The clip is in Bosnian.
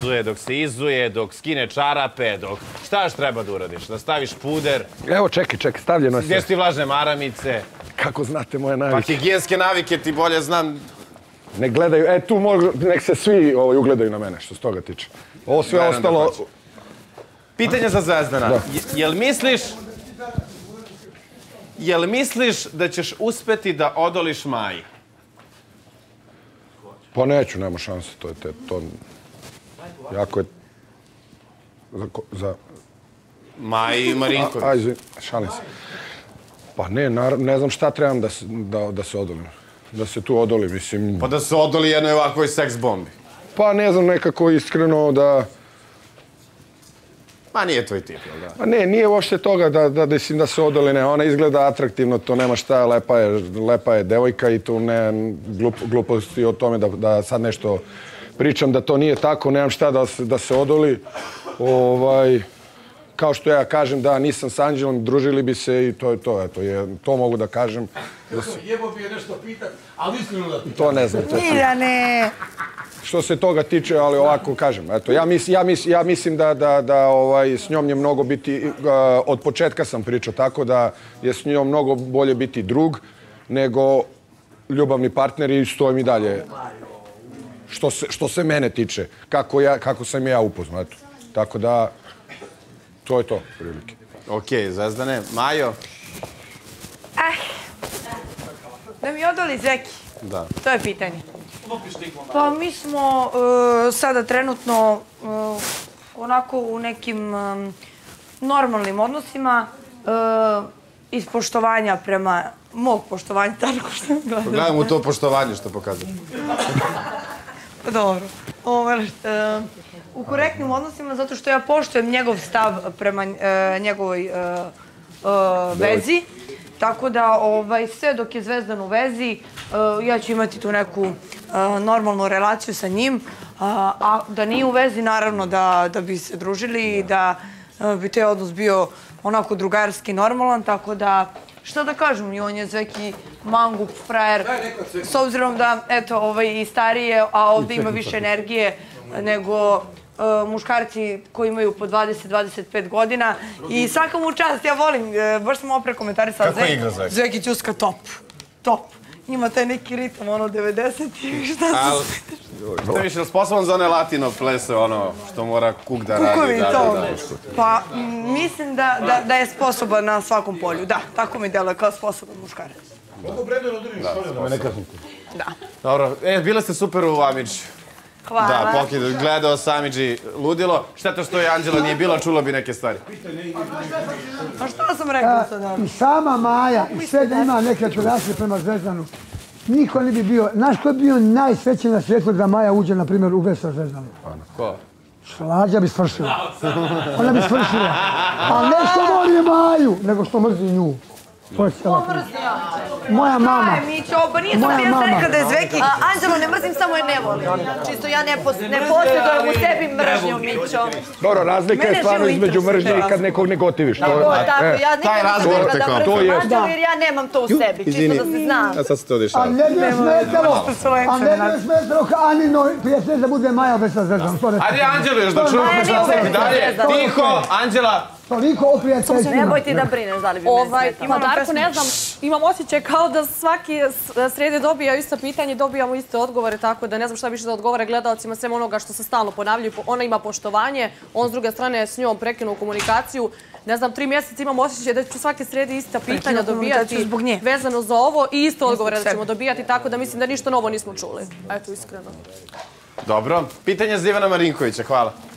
razuje, dok se izuje, dok skine čarape, dok... Šta još treba da uradiš? Da staviš puder? Evo, čekaj, stavljeno je sve. Gdje su ti vlažne maramice? Kako znate moje Pa navike? higijenske navike ti bolje znam. Ne gledaju, tu nek se svi ugledaju na mene, što s toga tiče. Ovo sve ostalo... Pitanje za Zvezdana. Jel misliš da ćeš uspeti da odoliš Maji? Pa neću, nema šanse, to jako je za... Maji i Marinković. Ajde, šalim se. Pa ne znam šta trebam da se odolim. Da se tu odoli, mislim... Pa da se odoli jednoj ovakvoj seks bombi. Pa ne znam, nekako iskreno da... Ma nije tvoj tip, jel da? Pa ne, nije uopšte toga da se odoli, ne. Ona izgleda atraktivno, to nema šta, lepa je devojka i tu ne gluposti o tome da sad nešto pričam, da to nije tako, nemam šta da se odoli. Kao što ja kažem da nisam s Anđelom, družili bi se i to je to, eto, to mogu da kažem. Jebo bi je nešto pitat, ali iskreno da pitam. To ne znam. Miljane! Što se toga tiče, ali ovako kažem, eto, ja mislim da s njom je mnogo biti, od početka sam pričao tako da je s njom mnogo bolje biti drug nego ljubavni partner i stojim i dalje. Što se mene tiče, kako sam ja upoznao, eto. Tako da, to je to, prilike. Okej, Zvezdane. Majo? Da mi odoli Zeki. Da. To je pitanje. Pa mi smo sada trenutno onako u nekim normalnim odnosima iz poštovanja prema mog poštovanja, tako što gledam. Gledam u to poštovanje što pokazuje. Dobro. U korektnim odnosima zato što ja poštujem njegov stav prema njegovoj vezi. Tako da sve dok je Zvezdan u vezi, ja ću imati tu neku normalnu relaciju sa njim. A da nije u vezi, naravno da bi se družili i da bi taj odnos bio onako drugarski normalan. Tako da, šta da kažem, i on je Zveki mangup, frajer. S obzirom da, eto, i starije, a ovde ima više energije nego muškarci koji imaju po 20-25 godina. I svaka mu čast, ja volim, baš sam ovo prekomentarisala. Kako igra Zveki? Zveki Ćuska top. Top. Ima taj neki ritam, 90-ih, šta se... Šta više, sposoban za one latino plese, što mora kuk da radi? Kukovi, to. Pa, mislim da je sposoban na svakom polju. Da, tako mi deluje kao sposoban muškarac. Kako Brendon odriš, ne kažem ti. Da. Dobro, bile ste super u Amidži. Hvala. Da, Pokid, gledao sam Amidži ludilo. Šteta što je Anđela nije bila, čula bi neke stvari. A šta sam rekao sada? I sama Maja, i sve da ima neke relacije prema Zvezdanu, niko ne bi bio, znaš ko je bio najsrećen na svijetu da Maja uđe, na primjer, u vez sa Zvezdanom? Ko? Slađa bi svršila. Ona bi svršila. A ne što voli Maju, nego što mrzi nju. To je cijela priča. Moja mama. Aj, Mićo, pa nije sam ja rekla da je Zveki. Anđelo, ne mrzim, samo je ne volim. Čisto ja ne posjedujem u sebi mržnju, Mićo. Dobro, razlika je stvarno između mržnje i kad nekog ne gotiviš. Tako, ja nikad nisam rekla da mrzim Anđelo jer ja nemam to u sebi, čisto da se zna. A sad se to dešava. A ne bi smetalo Anino prijatelj da bude Maja bez sa Zvezdanom. Ajde, Anđelo, još da čujemo Zvezdan dalje. Tiho, Anđela. Toliko o prijateljstvima. Nemoj ti da brineš da li bi me smetalo. Pa Darko, ne znam, imam osjećaj kao da svaki srede dobijaju isto pitanje, dobijamo iste odgovore, tako da ne znam šta više da odgovore gledalcima, sem onoga što se stalno ponavljaju. Ona ima poštovanje, on s druge strane s njom prekinuo komunikaciju. Ne znam, 3 mjeseca imam osjećaj da ću svake srede ista pitanja dobijati vezano za ovo i isto odgovore da ćemo dobijati, tako da mislim da ništa novo nismo čuli. Eto, iskreno. Dobro, pitanje za Ivana Marinkovića, hvala.